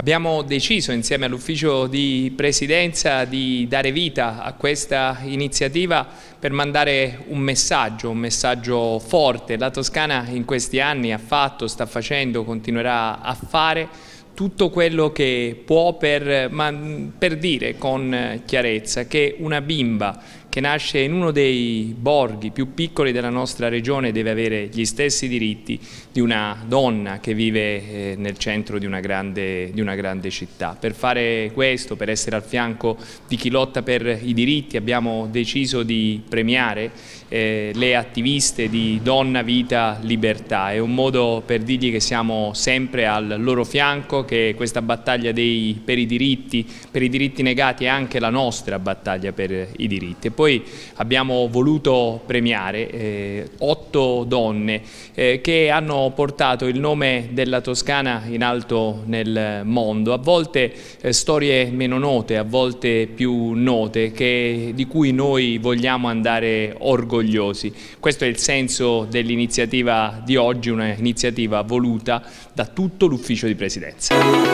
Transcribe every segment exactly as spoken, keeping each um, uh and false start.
Abbiamo deciso insieme all'ufficio di presidenza di dare vita a questa iniziativa per mandare un messaggio, un messaggio forte. La Toscana in questi anni ha fatto, sta facendo, continuerà a fare tutto quello che può per, ma, per dire con chiarezza che una bimba che nasce in uno dei borghi più piccoli della nostra regione deve avere gli stessi diritti di una donna che vive eh, nel centro di una, grande, di una grande città. Per fare questo, per essere al fianco di chi lotta per i diritti, abbiamo deciso di premiare eh, le attiviste di Donna, Vita, Libertà. È un modo per dirgli che siamo sempre al loro fianco, che questa battaglia dei, per i diritti, per i diritti negati è anche la nostra battaglia per i diritti. E poi abbiamo voluto premiare eh, otto donne eh, che hanno portato il nome della Toscana in alto nel mondo, a volte eh, storie meno note, a volte più note, che, di cui noi vogliamo andare orgogliosi. Questo è il senso dell'iniziativa di oggi, un'iniziativa voluta da tutto l'ufficio di presidenza.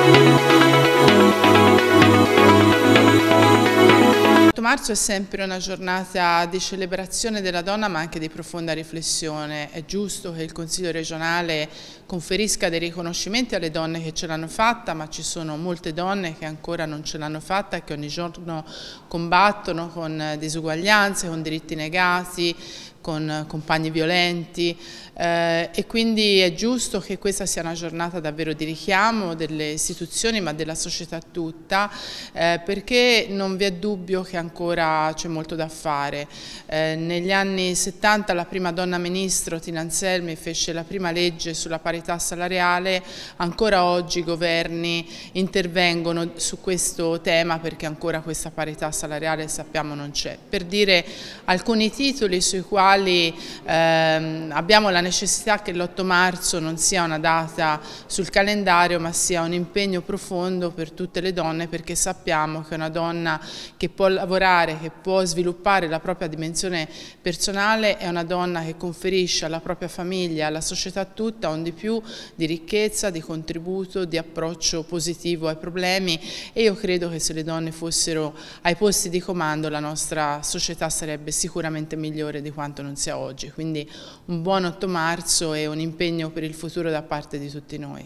otto marzo è sempre una giornata di celebrazione della donna ma anche di profonda riflessione. È giusto che il Consiglio regionale conferisca dei riconoscimenti alle donne che ce l'hanno fatta, ma ci sono molte donne che ancora non ce l'hanno fatta e che ogni giorno combattono con disuguaglianze, con diritti negati, con compagni violenti eh, e quindi è giusto che questa sia una giornata davvero di richiamo delle istituzioni ma della società tutta eh, perché non vi è dubbio che ancora c'è molto da fare. Eh, negli anni settanta la prima donna ministro Tina Anselmi fece la prima legge sulla parità salariale, ancora oggi i governi intervengono su questo tema perché ancora questa parità salariale sappiamo non c'è. Per dire alcuni titoli sui quali Ehm, abbiamo la necessità che l'otto marzo non sia una data sul calendario ma sia un impegno profondo per tutte le donne, perché sappiamo che una donna che può lavorare, che può sviluppare la propria dimensione personale è una donna che conferisce alla propria famiglia, alla società tutta un di più di ricchezza, di contributo, di approccio positivo ai problemi, e io credo che se le donne fossero ai posti di comando la nostra società sarebbe sicuramente migliore di quanto non sia oggi. Quindi un buon otto marzo e un impegno per il futuro da parte di tutti noi.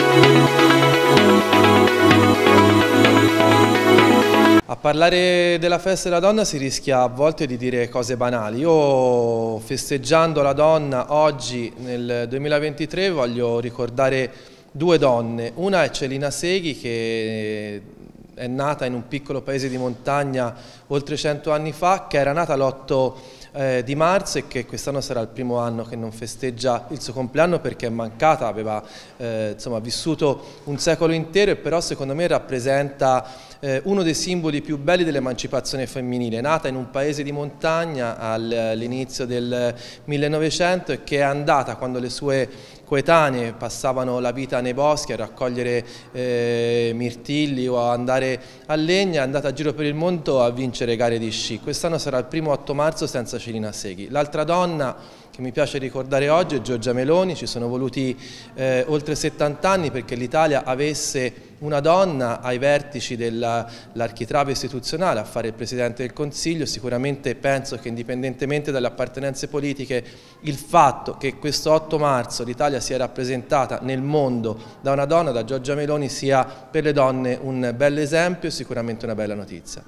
A parlare della festa della donna si rischia a volte di dire cose banali. Io, festeggiando la donna oggi nel duemilaventitré, voglio ricordare due donne. Una è Celina Seghi, che è nata in un piccolo paese di montagna oltre cento anni fa, che era nata l'otto Eh, di marzo e che quest'anno sarà il primo anno che non festeggia il suo compleanno perché è mancata, aveva eh, insomma, vissuto un secolo intero, e però secondo me rappresenta eh, uno dei simboli più belli dell'emancipazione femminile, nata in un paese di montagna all'inizio del millenovecento e che è andata, quando le sue coetanee passavano la vita nei boschi a raccogliere eh, mirtilli o a andare a legna, è andata a giro per il mondo a vincere gare di sci. Quest'anno sarà il primo otto marzo senza Celina Seghi. L'altra donna che mi piace ricordare oggi è Giorgia Meloni. Ci sono voluti eh, oltre settanta anni perché l'Italia avesse una donna ai vertici dell'architrave istituzionale a fare il Presidente del Consiglio. Sicuramente penso che, indipendentemente dalle appartenenze politiche, il fatto che questo otto marzo l'Italia sia rappresentata nel mondo da una donna, da Giorgia Meloni, sia per le donne un bel esempio e sicuramente una bella notizia.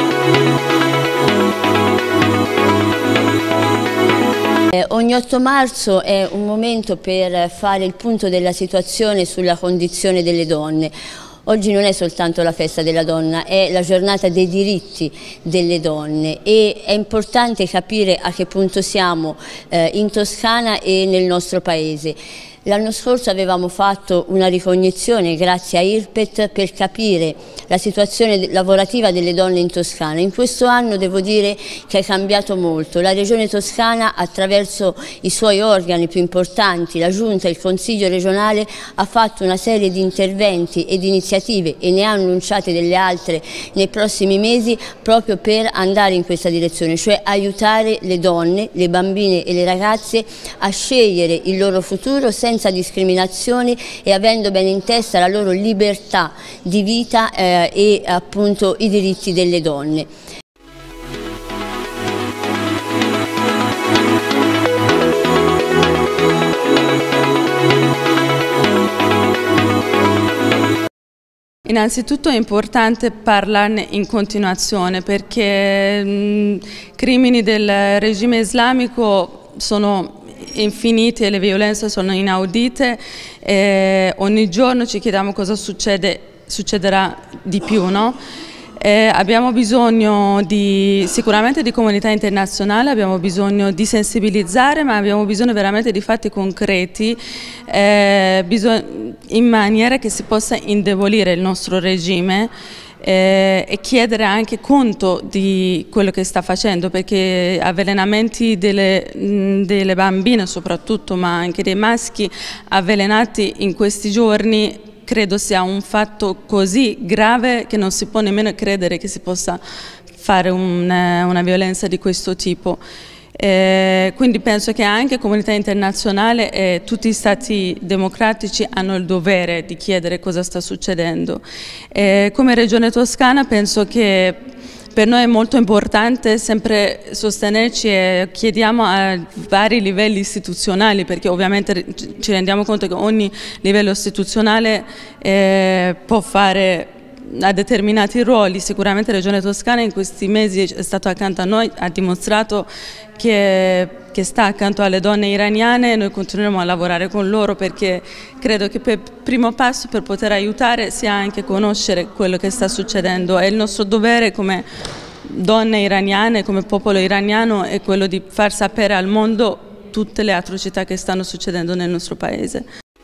Eh, ogni otto marzo è un momento per fare il punto della situazione sulla condizione delle donne. Oggi non è soltanto la festa della donna, è la giornata dei diritti delle donne e è importante capire a che punto siamo eh, in Toscana e nel nostro paese. L'anno scorso avevamo fatto una ricognizione grazie a IRPET per capire la situazione lavorativa delle donne in Toscana. In questo anno devo dire che è cambiato molto. La Regione Toscana, attraverso i suoi organi più importanti, la Giunta e il Consiglio regionale, ha fatto una serie di interventi e di iniziative, e ne ha annunciate delle altre nei prossimi mesi, proprio per andare in questa direzione, cioè aiutare le donne, le bambine e le ragazze a scegliere il loro futuro senza senza discriminazioni e avendo ben in testa la loro libertà di vita eh, e appunto i diritti delle donne. Innanzitutto è importante parlarne in continuazione perché mh, crimini del regime islamico sono infiniti e le violenze sono inaudite e ogni giorno ci chiediamo cosa succede, succederà di più, no? Eh, abbiamo bisogno di, sicuramente di comunità internazionale, abbiamo bisogno di sensibilizzare, ma abbiamo bisogno veramente di fatti concreti eh, in maniera che si possa indebolire il nostro regime eh, e chiedere anche conto di quello che sta facendo, perché avvelenamenti delle, delle bambine soprattutto, ma anche dei maschi avvelenati in questi giorni, credo sia un fatto così grave che non si può nemmeno credere che si possa fare un, una violenza di questo tipo. Eh, quindi penso che anche la comunità internazionale e tutti gli stati democratici hanno il dovere di chiedere cosa sta succedendo. Eh, come Regione Toscana penso che per noi è molto importante sempre sostenerci e chiediamo a vari livelli istituzionali, perché ovviamente ci rendiamo conto che ogni livello istituzionale eh, può fare a determinati ruoli. Sicuramente la Regione Toscana in questi mesi è stato accanto a noi, ha dimostrato che, che sta accanto alle donne iraniane e noi continueremo a lavorare con loro, perché credo che per primo passo per poter aiutare sia anche conoscere quello che sta succedendo. È il nostro dovere come donne iraniane, come popolo iraniano, è quello di far sapere al mondo tutte le atrocità che stanno succedendo nel nostro paese.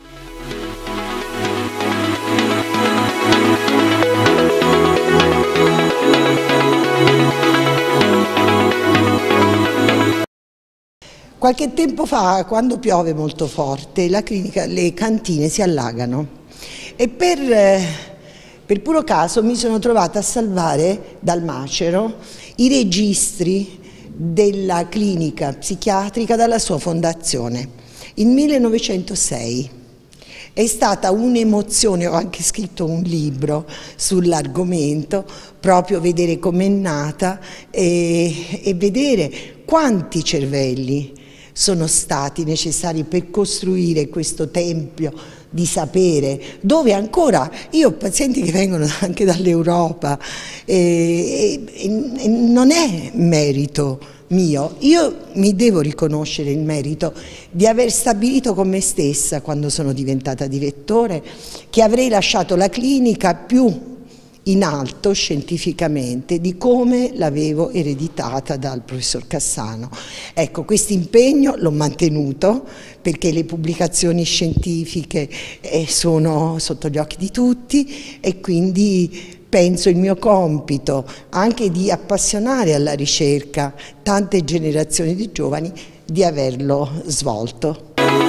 Qualche tempo fa, quando piove molto forte, la clinica, le cantine si allagano e per, eh, per puro caso mi sono trovata a salvare dal macero i registri della clinica psichiatrica dalla sua fondazione, il millenovecentosei. È stata un'emozione, ho anche scritto un libro sull'argomento, proprio vedere com'è nata e, e vedere quanti cervelli sono stati necessari per costruire questo tempio di sapere, dove ancora, io ho pazienti che vengono anche dall'Europa e, e, e non è merito mio, io mi devo riconoscere il merito di aver stabilito con me stessa, quando sono diventata direttore, che avrei lasciato la clinica più in alto scientificamente di come l'avevo ereditata dal professor Cassano. Ecco, questo impegno l'ho mantenuto perché le pubblicazioni scientifiche eh, sono sotto gli occhi di tutti e quindi penso il mio compito anche di appassionare alla ricerca tante generazioni di giovani di averlo svolto.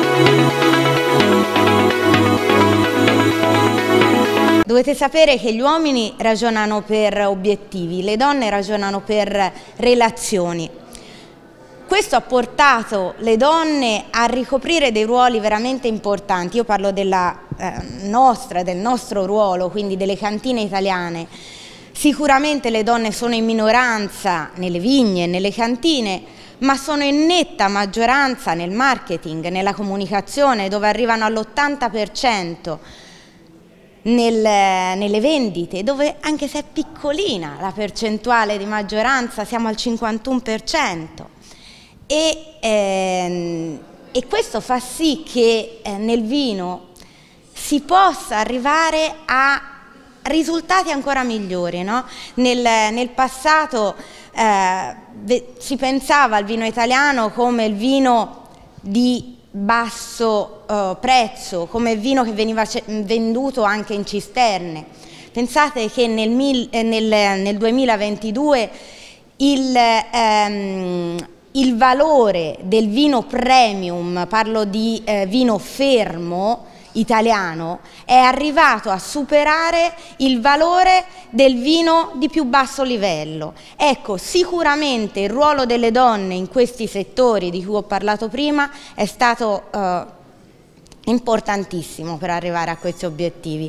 Dovete sapere che gli uomini ragionano per obiettivi, le donne ragionano per relazioni. Questo ha portato le donne a ricoprire dei ruoli veramente importanti. Io parlo della eh, nostra, del nostro ruolo, quindi delle cantine italiane. Sicuramente le donne sono in minoranza nelle vigne, nelle cantine, ma sono in netta maggioranza nel marketing, nella comunicazione, dove arrivano all'ottanta per cento. Nel, nelle vendite, dove anche se è piccolina la percentuale di maggioranza, siamo al cinquantuno per cento e, ehm, e questo fa sì che eh, nel vino si possa arrivare a risultati ancora migliori, no? Nel, nel passato eh, si pensava al vino italiano come il vino di basso uh, prezzo, come vino che veniva venduto anche in cisterne. Pensate che nel, mil, eh, nel, nel duemilaventidue il, ehm, il valore del vino premium, parlo di eh, vino fermo italiano, è arrivato a superare il valore del vino di più basso livello. Ecco, sicuramente il ruolo delle donne in questi settori di cui ho parlato prima è stato eh, importantissimo per arrivare a questi obiettivi.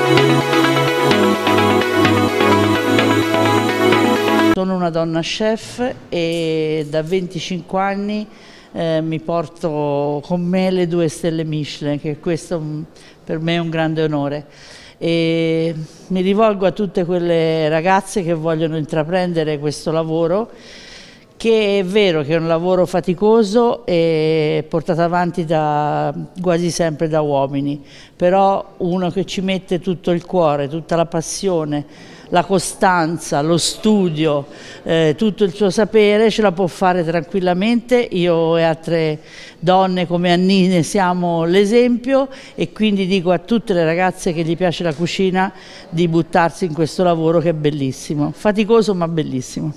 Sono una donna chef e da venticinque anni eh, mi porto con me le due stelle Michelin, che questo per me è un grande onore. E mi rivolgo a tutte quelle ragazze che vogliono intraprendere questo lavoro, che è vero che è un lavoro faticoso e portato avanti da, quasi sempre da uomini, però uno che ci mette tutto il cuore, tutta la passione, la costanza, lo studio, eh, tutto il suo sapere ce la può fare tranquillamente. Io e altre donne come Annine siamo l'esempio e quindi dico a tutte le ragazze che gli piace la cucina di buttarsi in questo lavoro che è bellissimo, faticoso ma bellissimo.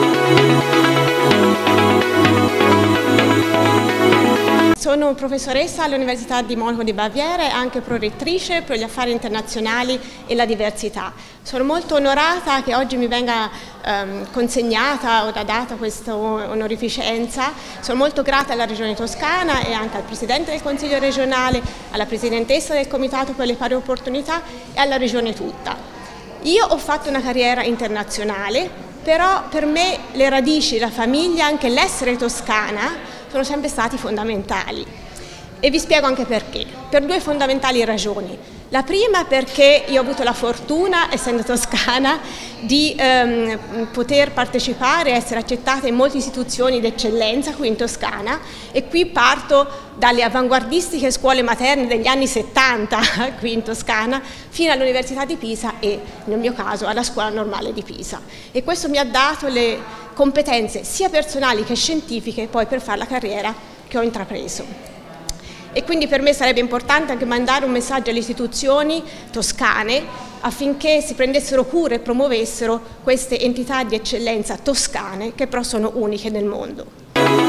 Sono professoressa all'Università di Monaco di Baviera e anche prorettrice per gli affari internazionali e la diversità. Sono molto onorata che oggi mi venga ehm, consegnata o data questa onorificenza. Sono molto grata alla Regione Toscana e anche al Presidente del Consiglio regionale, alla Presidentessa del Comitato per le Pari Opportunità e alla Regione tutta. Io ho fatto una carriera internazionale, però per me le radici, la famiglia, anche l'essere toscana sono sempre stati fondamentali e vi spiego anche perché, per due fondamentali ragioni. La prima perché io ho avuto la fortuna, essendo toscana, di ehm, poter partecipare e essere accettata in molte istituzioni d'eccellenza qui in Toscana e qui parto dalle avanguardistiche scuole materne degli anni settanta qui in Toscana fino all'Università di Pisa e nel mio caso alla Scuola Normale di Pisa e questo mi ha dato le competenze sia personali che scientifiche poi per fare la carriera che ho intrapreso. E quindi per me sarebbe importante anche mandare un messaggio alle istituzioni toscane affinché si prendessero cura e promuovessero queste entità di eccellenza toscane che però sono uniche nel mondo.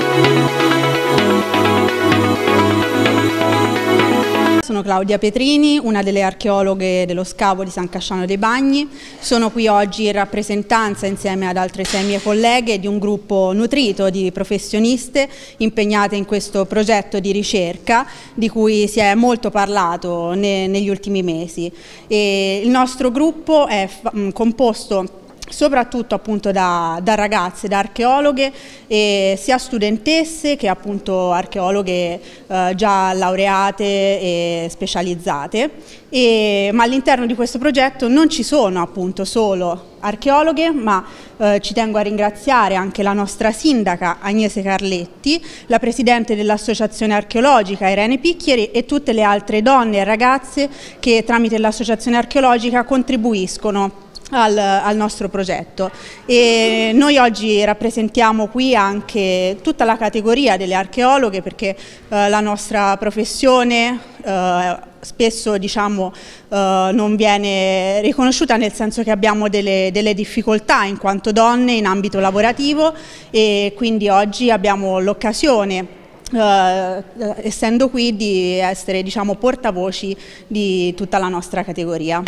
Sono Claudia Petrini, una delle archeologhe dello scavo di San Casciano dei Bagni. Sono qui oggi in rappresentanza insieme ad altre sei mie colleghe di un gruppo nutrito di professioniste impegnate in questo progetto di ricerca di cui si è molto parlato ne, negli ultimi mesi. E il nostro gruppo è composto soprattutto appunto da, da ragazze, da archeologhe, e sia studentesse che appunto archeologhe eh, già laureate e specializzate, e, ma all'interno di questo progetto non ci sono appunto solo archeologhe, ma eh, ci tengo a ringraziare anche la nostra sindaca Agnese Carletti, la presidente dell'associazione archeologica Irene Picchieri e tutte le altre donne e ragazze che tramite l'associazione archeologica contribuiscono Al, al nostro progetto. E noi oggi rappresentiamo qui anche tutta la categoria delle archeologhe perché eh, la nostra professione eh, spesso diciamo eh, non viene riconosciuta, nel senso che abbiamo delle, delle difficoltà in quanto donne in ambito lavorativo e quindi oggi abbiamo l'occasione Uh, essendo qui di essere diciamo portavoci di tutta la nostra categoria.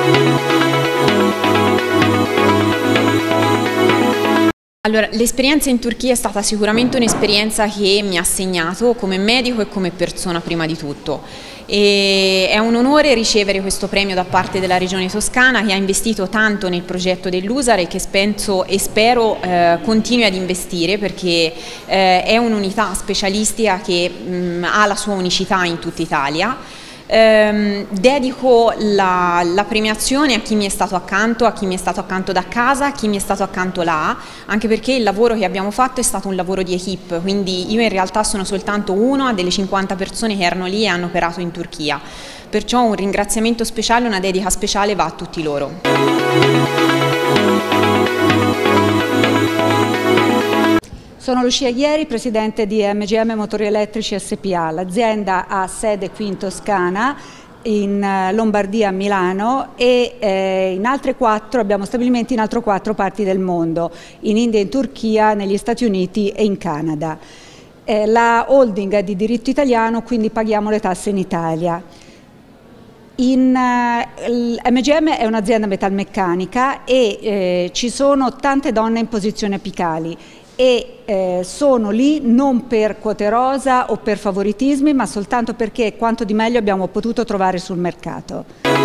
Allora, l'esperienza in Turchia è stata sicuramente un'esperienza che mi ha segnato come medico e come persona prima di tutto. E è un onore ricevere questo premio da parte della Regione Toscana, che ha investito tanto nel progetto dell'U S A R e che penso e spero eh, continui ad investire, perché eh, è un'unità specialistica che mh, ha la sua unicità in tutta Italia. Eh, dedico la, la premiazione a chi mi è stato accanto, a chi mi è stato accanto da casa, a chi mi è stato accanto là, anche perché il lavoro che abbiamo fatto è stato un lavoro di equipe, quindi io in realtà sono soltanto una delle cinquanta persone che erano lì e hanno operato in Turchia, perciò un ringraziamento speciale, una dedica speciale va a tutti loro. Sono Lucia Ghieri, presidente di M G M Motori Elettrici S P A. L'azienda ha sede qui in Toscana, in Lombardia, a Milano e eh, in altre quattro, abbiamo stabilimenti in altre quattro parti del mondo, in India, in Turchia, negli Stati Uniti e in Canada. Eh, la holding è di diritto italiano, quindi paghiamo le tasse in Italia. In, uh, M G M è un'azienda metalmeccanica e eh, ci sono tante donne in posizioni apicali. e eh, sono lì non per quote rosa o per favoritismi, ma soltanto perché quanto di meglio abbiamo potuto trovare sul mercato.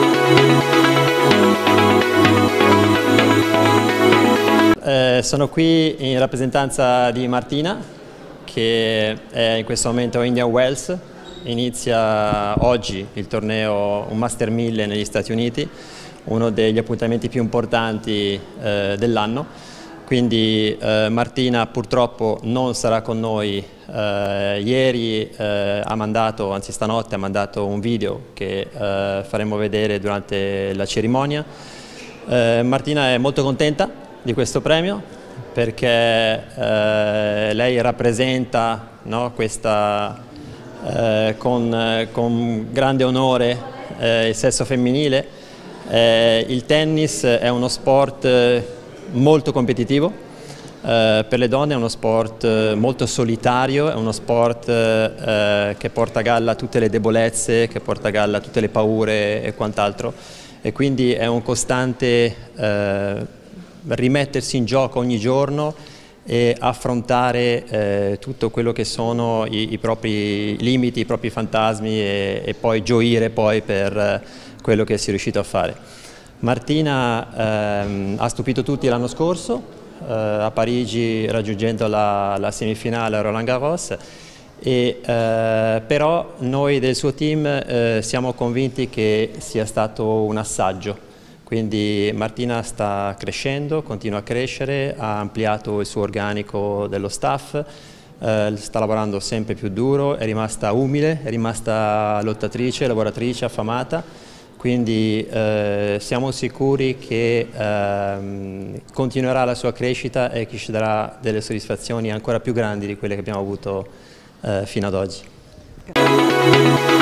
Eh, sono qui in rappresentanza di Martina, che è in questo momento a Indian Wells. Inizia oggi il torneo, un Master mille negli Stati Uniti, uno degli appuntamenti più importanti eh, dell'anno. Quindi eh, Martina purtroppo non sarà con noi. Eh, ieri eh, ha mandato, anzi stanotte ha mandato un video che eh, faremo vedere durante la cerimonia. Eh, Martina è molto contenta di questo premio perché eh, lei rappresenta, no, questa, eh, con, con grande onore eh, il sesso femminile. Eh, il tennis è uno sport molto competitivo, eh, per le donne è uno sport eh, molto solitario, è uno sport eh, che porta a galla tutte le debolezze, che porta a galla tutte le paure e quant'altro, e quindi è un costante eh, rimettersi in gioco ogni giorno e affrontare eh, tutto quello che sono i, i propri limiti, i propri fantasmi e, e poi gioire poi per eh, quello che si è riuscito a fare. Martina ehm, ha stupito tutti l'anno scorso eh, a Parigi, raggiungendo la, la semifinale a Roland Garros, e, eh, però noi del suo team eh, siamo convinti che sia stato un assaggio. Quindi Martina sta crescendo, continua a crescere, ha ampliato il suo organico dello staff, eh, sta lavorando sempre più duro, è rimasta umile, è rimasta lottatrice, lavoratrice, affamata. Quindi eh, siamo sicuri che eh, continuerà la sua crescita e che ci darà delle soddisfazioni ancora più grandi di quelle che abbiamo avuto eh, fino ad oggi.